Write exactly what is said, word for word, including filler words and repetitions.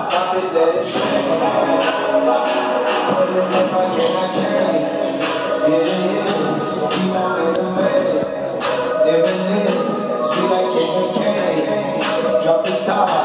Pop it, let it bang. Put it up, I cannot change. Get it in, keep on feeling bad. Living in, sweet like candy cane. Drop the top.